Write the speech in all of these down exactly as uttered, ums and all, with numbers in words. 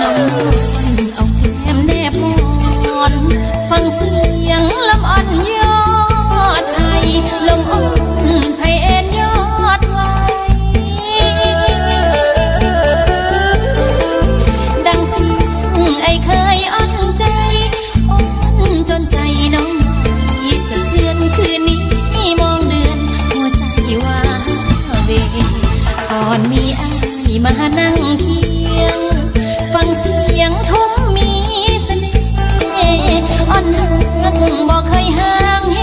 เอาแก้มแนบมอนฟังเสียงลำอ่อนยอดไผ่ลมอ่อนไผ่เอ็นยอดไว้ดังเสียงไอ้เคยอ่อนใจอ่อนจนใจน้องสะเทือนคืนนี้มองเดือนหัวใจว่าเวก่อนมีไอ้มานั่งเคียงฟังเสียงทุ่มมีเสน่ห์อ่อนหักบอกเคยห่างเห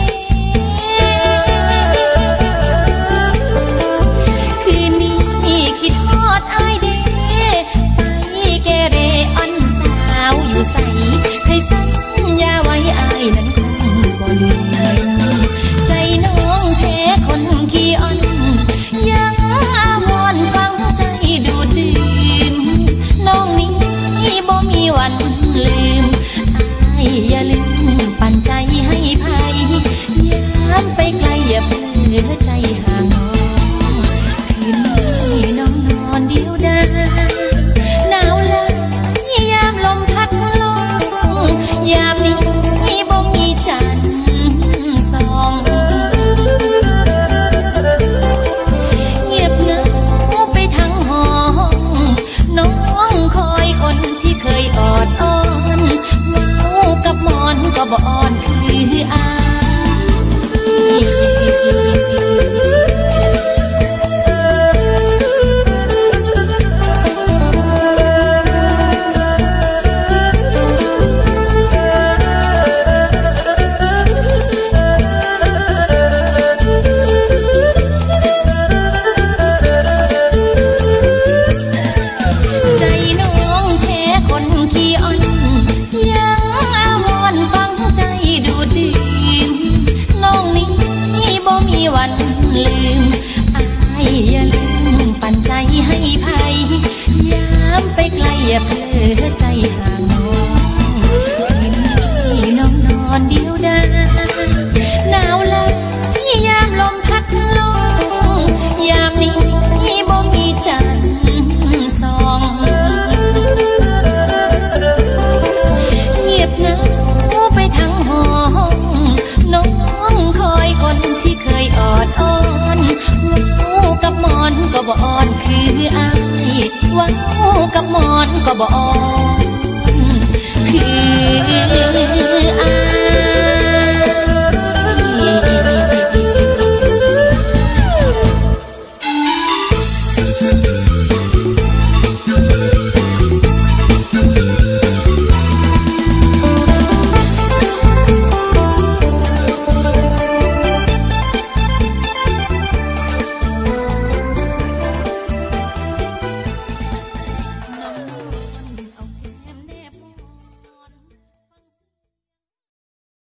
คืนนี้คิดฮอดอ้ายเด้ไปเกเรอ่อนสาวอยู่ใสเคยสัญญาไว้อ้ายนั้นคงบ่ลืมใจน้องแท้คนขี้อ่อนยังอาวรณ์ฟังใจดูดดื่มน้องนี้บ่มีวันลืมอ้ายอย่าลืมปั่นใจให้ภัยยามไปไกลอย่าเพ้อใจห่างน้องคืนนี้น้องนอนเดียวดายหนาวเลยยามลมพัดลงยามนี้บ่มีจันทร์ส่องเงียบเหงาไปทั้งห้องน้องคอยคนที่เคยออดอ้อนเมากับหมอนก็บ่อ่อนคืออายใจน้องแพ้คนขี้อ่อนยังอาวรณ์ฟังใจดูดดื่มน้องนี้บ่มีวันลืมอ้ายอย่าลืมปั่นใจให้ภัยยามไปไกลอย่าเพ้อใจห่างน้องคืนนี้น้องนอนเดียวดายหนาวเลยยามลมพัดลงยามนี้บ่มีจันทร์ส่องเงียบเหงาไปทั้งห้องน้องคอยคนที่เคยออดอ้อนเว้ากับหมอนก็บ่อ่อนคืออ้ายเว้ากับหมอนก็บ่อ่อนคือ